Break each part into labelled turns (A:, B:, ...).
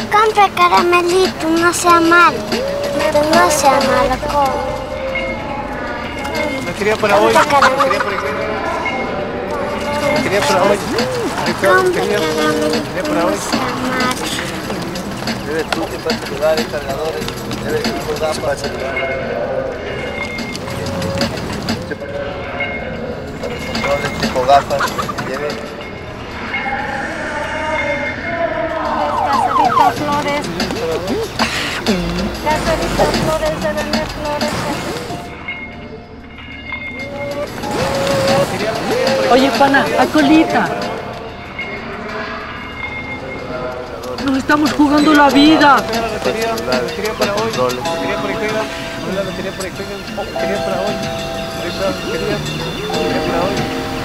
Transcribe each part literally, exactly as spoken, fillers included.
A: compre caramelito, no sea malo. No sea malo, come.
B: No quería para hoy. No quería para hoy. No quería para hoy.
A: Compre caramelito, no sea malo.
C: Debe tú que para celulares, cargadores, debe tú que para para celulares. Para controles, tipo gafas, lleve.
D: Caserita Flores. Caserita Flores, de vender flores.
E: Oye, pana, a colita. Nos estamos jugando la vida.
B: La lotería para hoy. La lotería por Ecuador. La lotería por Ecuador. La lotería para hoy. La lotería para hoy.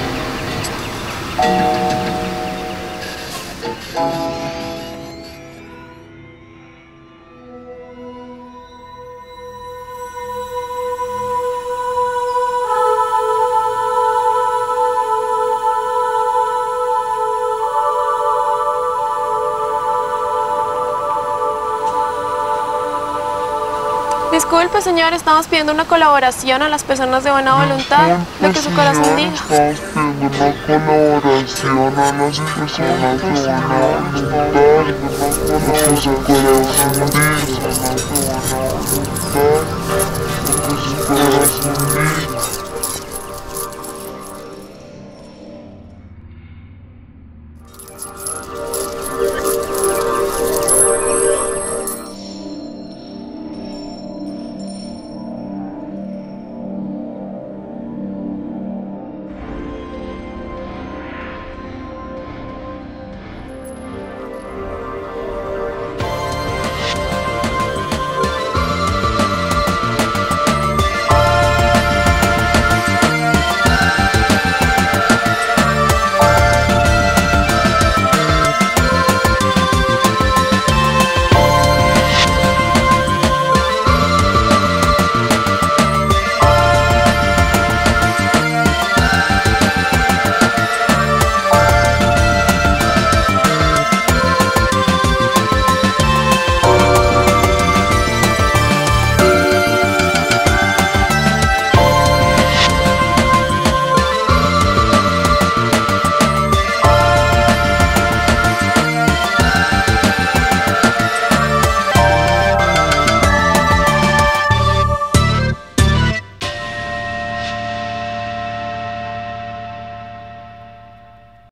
F: Disculpe, señor, estamos pidiendo una colaboración a las personas de buena voluntad, lo que su corazón diga.
G: Estamos pidiendo una colaboración a las personas de buena voluntad, lo que su corazón diga. Lo que su corazón diga.